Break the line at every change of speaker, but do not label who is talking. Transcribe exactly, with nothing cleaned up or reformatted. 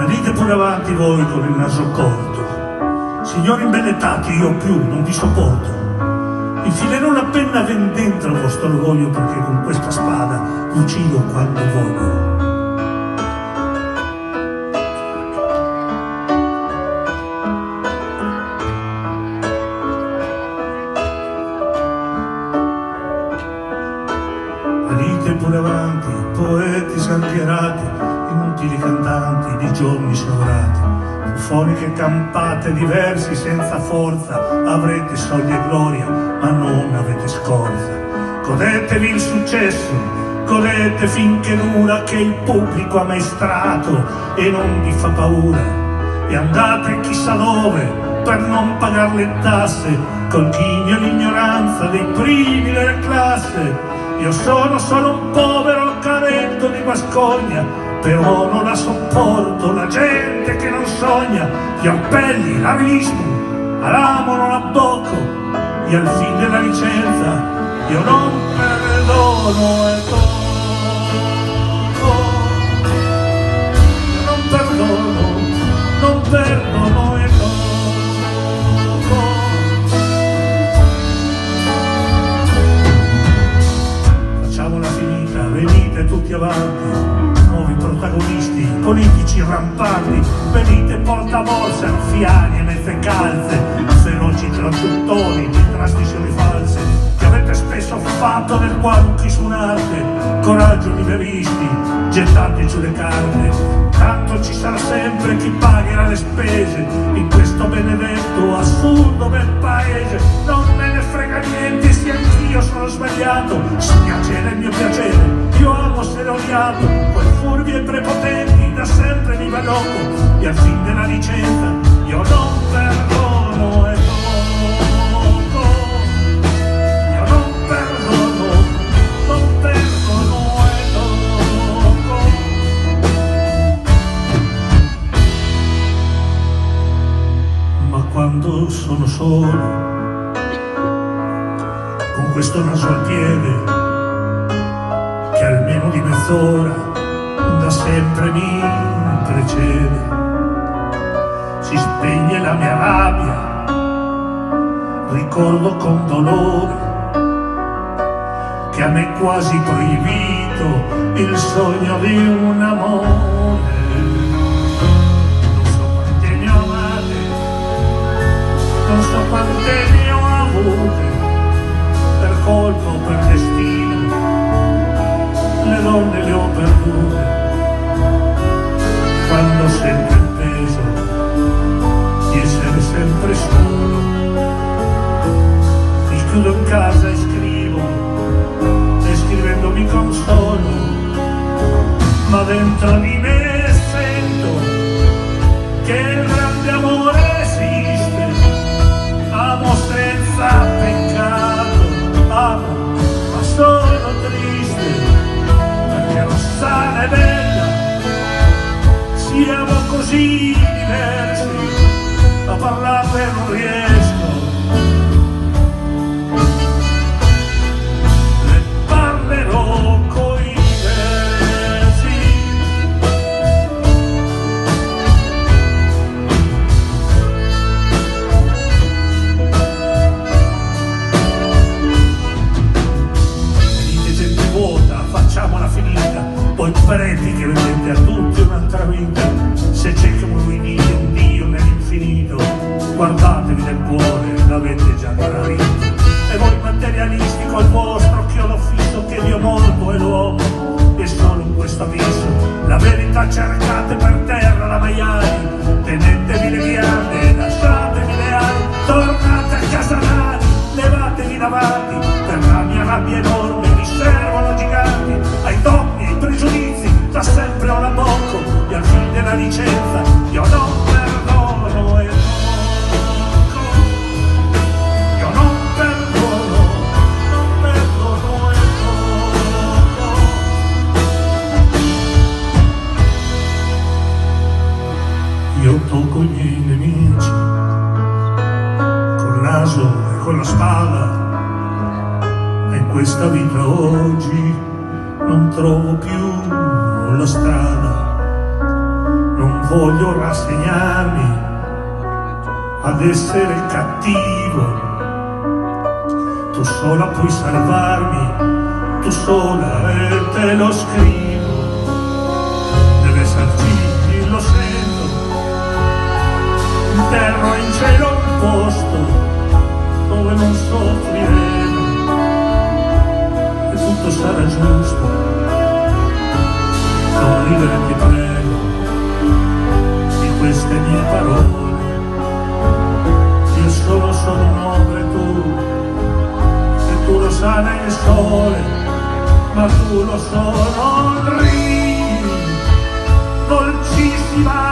Venite pure avanti voi con il naso corto. Signori imbellettati, io più non vi sopporto. Infilerò la penna ben dentro il vostro orgoglio, perché con questa spada vi uccido quando voglio. Venite pure avanti, poeti salghierati, inutili cantanti di giorni sovrati, buffoniche campate diversi senza forza, avrete soldi e gloria, ma non avete scorza. Godetevi il successo, godete finché dura, che il pubblico ha maestrato e non vi fa paura, e andate chissà dove per non pagare le tasse, col ghigno e l'ignoranza dei primi della classe. Io sono solo un povero caretto di Guascogna, però non la sopporto la gente che non sogna. Gli appelli, l'avilismo, all'amo non abbocco, e al fin della licenza io non perdono e tocco. Io non perdono, non perdono e tocco. Facciamola finita, venite tutti avanti, nuovi protagonisti, politici rampanti, venite portaborse, anziani e mezze calze, feroci traduttori di trasmissioni false, che avete spesso fatto nel qualunque su un'arte, coraggio liberisti, gettati sulle carte, tanto ci sarà sempre chi pagherà le spese, in questo benedetto assurdo bel paese, non me ne frega niente se anch'io sono sbagliato, spiace nel mio piacere, io amo essere odiato, quei furbi e prepotenti da sempre mi balocco, e al fin della licenza io non perdono e tocco. Io non perdono, non perdono e tocco. Ma quando sono solo, con questo naso al piede, che almeno di mezz'ora da sempre mi precede, si spegne la mia rabbia, ricordo con dolore che a me è quasi proibito il sogno di un amore. Non so quante ne ho amate, non so quante ne ho avute, per colpo o per destino, le donne le ho perdute, quando sento il peso di essere sempre solo, mi chiudo in casa e scrivo, e scrivendo mi consolo, ma dentro di me sento che il grande amore esiste, amo senza peccato, amo ma sono triste, sana e bella, siamo così diversi, a parlarne non riesco, ne parlerò coi versi. Venite gente vuota, facciamola finita, poi preti che vedete a tutti un'altra vita, se c'è come un Dio, un Dio nell'infinito, guardatevi nel cuore, l'avete già capito. E voi materialisti col vostro chiodo fisso, che Dio morto è l'uomo, e solo in questo abisso la verità cercate per terra la maiali, tenetevi le ghiande, lasciatevi le ali, tornate a casa nani, levatevi davanti, per la mia rabbia enorme mi servono giganti, ai dogmi, ai pregiudizi, da sempre ho la bocco, e al fin della licenza io non perdono e tocco. Io non perdono, non perdono e tocco. Io tocco i miei nemici col naso e con la spada, e in questa vita oggi non trovo più la strada, non voglio rassegnarmi ad essere cattivo. Tu sola puoi salvarmi, tu sola, e te lo scrivo. Deve esserci, lo sento, in terra e in cielo un posto dove non soffriremo e tutto sarà giusto. Non ridere, ti prego, di queste mie parole. Io solo sono un uomo e tu, e tu lo sai il sole, ma tu lo so, non ridi, dolcissima